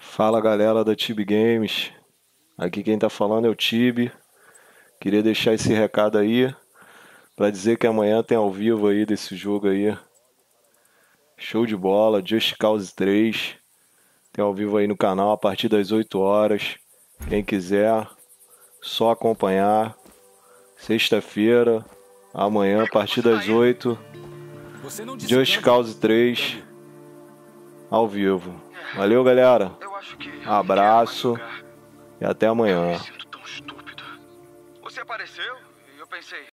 Fala galera da Tibi Games, aqui quem tá falando é o Tibi. Queria deixar esse recado aí pra dizer que amanhã tem ao vivo aí desse jogo aí. Show de bola, Just Cause 3. Tem ao vivo aí no canal a partir das 8 horas. Quem quiser, só acompanhar. Sexta-feira, amanhã a partir das 8, Just Cause 3 ao vivo. Valeu galera, abraço e até amanhã. Você apareceu e eu pensei,